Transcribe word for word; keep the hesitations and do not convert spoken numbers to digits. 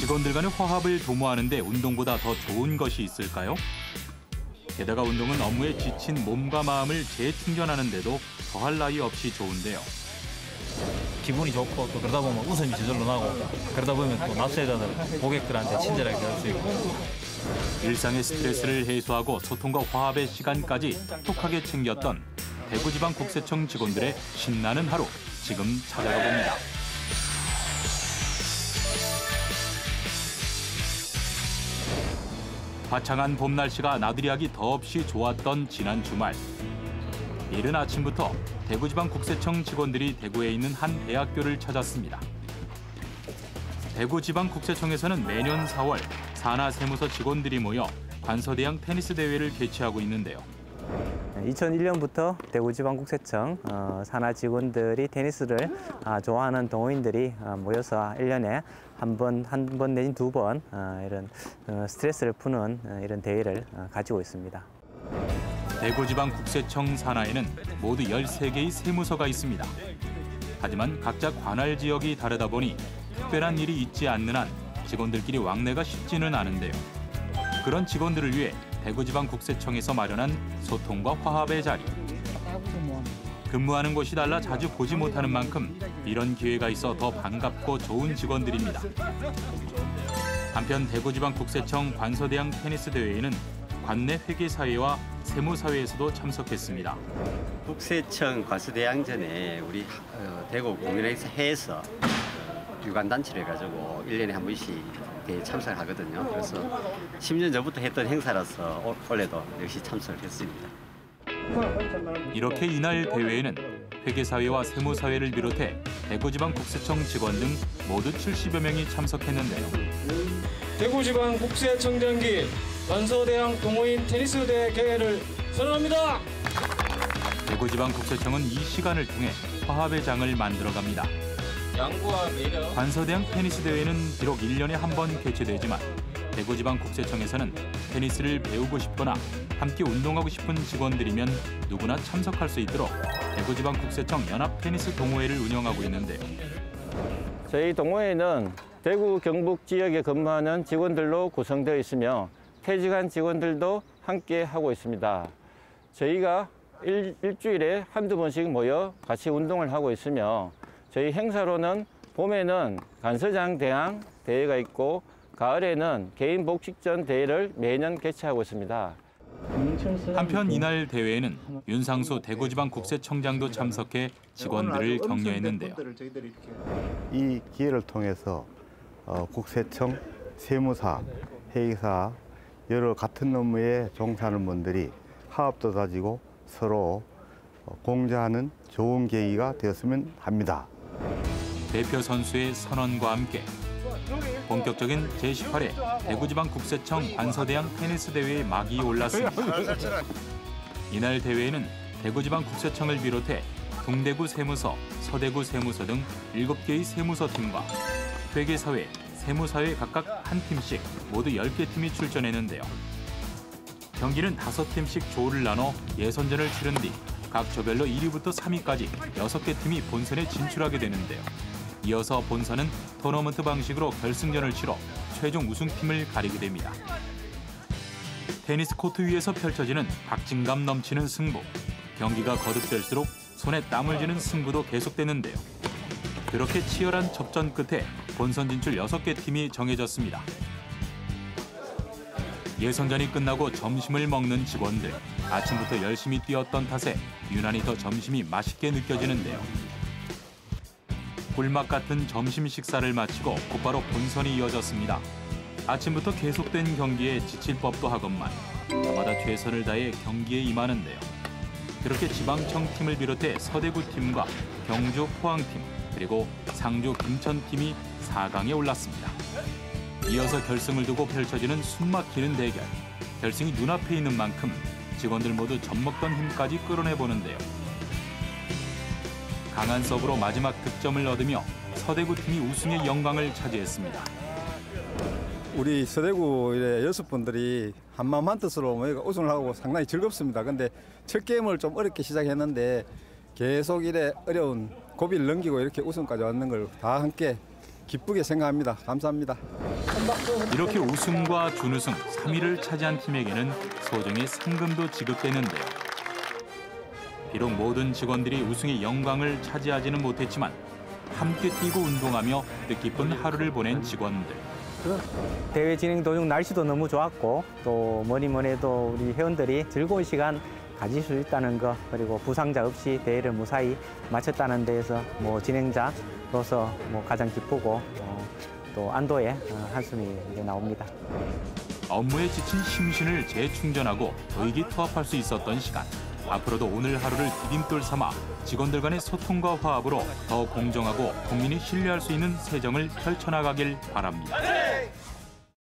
직원들 간의 화합을 도모하는 데 운동보다 더 좋은 것이 있을까요? 게다가 운동은 업무에 지친 몸과 마음을 재충전하는 데도 더할 나위 없이 좋은데요. 기분이 좋고 또 그러다 보면 웃음이 저절로 나고 그러다 보면 또 납세자들 고객들한테 친절하게 할 수 있고 일상의 스트레스를 해소하고 소통과 화합의 시간까지 똑똑하게 챙겼던 대구지방국세청 직원들의 신나는 하루 지금 찾아가 봅니다. 화창한 봄 날씨가 나들이하기 더없이 좋았던 지난 주말. 이른 아침부터 대구지방국세청 직원들이 대구에 있는 한 대학교를 찾았습니다. 대구지방국세청에서는 매년 사월 산하세무서 직원들이 모여 관서대항 테니스 대회를 개최하고 있는데요. 이천일 년부터 대구지방국세청 어, 산하 직원들이 테니스를 아, 좋아하는 동호인들이 어, 모여서 일 년에 한 번, 한 번 내지 두 번 어, 이런 어, 스트레스를 푸는 어, 이런 대회를 어, 가지고 있습니다. 대구지방국세청 산하에는 모두 열세 개의 세무서가 있습니다. 하지만 각자 관할 지역이 다르다 보니 특별한 일이 있지 않는 한 직원들끼리 왕래가 쉽지는 않은데요. 그런 직원들을 위해 대구지방국세청에서 마련한 소통과 화합의 자리. 근무하는 곳이 달라 자주 보지 못하는 만큼 이런 기회가 있어 더 반갑고 좋은 직원들입니다. 한편 대구지방국세청 관서대항 테니스 대회에는 관내 회계사회와 세무사회에서도 참석했습니다. 국세청 관서대항전에 우리 대구 공연회에서 유관단체를 해가지고 일 년에 한 번씩 대회에 참석하거든요. 그래서 십 년 전부터 했던 행사라서 올해도 역시 참석을 했습니다. 이렇게 이날 대회에는 회계사회와 세무사회를 비롯해 대구지방국세청 직원 등 모두 칠십여 명이 참석했는데요. 대구지방국세청장기 관서대항 동호인 테니스 대회 개회를 선언합니다. 대구지방국세청은 이 시간을 통해 화합의 장을 만들어갑니다. 관서대항 테니스 대회는 비록 일 년에 한 번 개최되지만 대구지방국세청에서는 테니스를 배우고 싶거나 함께 운동하고 싶은 직원들이면 누구나 참석할 수 있도록 대구지방국세청 연합테니스 동호회를 운영하고 있는데요. 저희 동호회는 대구 경북 지역에 근무하는 직원들로 구성되어 있으며 퇴직한 직원들도 함께 하고 있습니다. 저희가 일, 일주일에 한두 번씩 모여 같이 운동을 하고 있으며 저희 행사로는 봄에는 간서장 대항 대회가 있고 가을에는 개인 복식전 대회를 매년 개최하고 있습니다. 한편 이날 대회에는 윤상수 대구지방국세청장도 참석해 직원들을 격려했는데요. 이 기회를 통해서 어, 국세청, 세무사, 회계사 여러 같은 업무에 종사하는 분들이 화합도 다지고 서로 공조하는 좋은 계기가 되었으면 합니다. 대표 선수의 선언과 함께 본격적인 제십팔 회 대구지방국세청 관서대항 테니스 대회의 막이 올랐습니다. 이날 대회에는 대구지방국세청을 비롯해 동대구 세무서, 서대구 세무서 등 일곱 개의 세무서 팀과 회계사회, 세무사회 각각 한 팀씩 모두 열 개 팀이 출전했는데요. 경기는 다섯 팀씩 조를 나눠 예선전을 치른 뒤 각 조별로 일 위부터 삼 위까지 여섯 개 팀이 본선에 진출하게 되는데요. 이어서 본선은 토너먼트 방식으로 결승전을 치러 최종 우승팀을 가리게 됩니다. 테니스 코트 위에서 펼쳐지는 박진감 넘치는 승부. 경기가 거듭될수록 손에 땀을 쥐는 승부도 계속되는데요. 그렇게 치열한 접전 끝에 본선 진출 여섯 개 팀이 정해졌습니다. 예선전이 끝나고 점심을 먹는 직원들. 아침부터 열심히 뛰었던 탓에 유난히 더 점심이 맛있게 느껴지는데요. 꿀맛 같은 점심 식사를 마치고 곧바로 본선이 이어졌습니다. 아침부터 계속된 경기에 지칠 법도 하건만 저마다 최선을 다해 경기에 임하는데요. 그렇게 지방청 팀을 비롯해 서대구 팀과 경주 포항팀 그리고 상주 김천팀이 사 강에 올랐습니다. 이어서 결승을 두고 펼쳐지는 숨막히는 대결. 결승이 눈앞에 있는 만큼 직원들 모두 젖먹던 힘까지 끌어내보는데요. 강한 서브로 마지막 득점을 얻으며 서대구 팀이 우승의 영광을 차지했습니다. 우리 서대구 여섯 분들이 한마음 한뜻으로 우승을 하고 상당히 즐겁습니다. 근데 첫 게임을 좀 어렵게 시작했는데 계속 이래 어려운 고비를 넘기고 이렇게 우승까지 왔는 걸 다 함께 기쁘게 생각합니다. 감사합니다. 이렇게 우승과 준우승 삼 위를 차지한 팀에게는 소정의 상금도 지급되는데요. 비록 모든 직원들이 우승의 영광을 차지하지는 못했지만 함께 뛰고 운동하며 뜻깊은 하루를 보낸 직원들. 대회 진행 도중 날씨도 너무 좋았고 또 뭐니 뭐니 해도 우리 회원들이 즐거운 시간 가질 수 있다는 거, 그리고 부상자 없이 대회를 무사히 마쳤다는 데에서 뭐 진행자로서 뭐 가장 기쁘고 어, 또 안도의 어, 한숨이 이제 나옵니다. 업무에 지친 심신을 재충전하고 의기투합할 수 있었던 시간. 앞으로도 오늘 하루를 디딤돌 삼아 직원들 간의 소통과 화합으로 더 공정하고 국민이 신뢰할 수 있는 세정을 펼쳐나가길 바랍니다.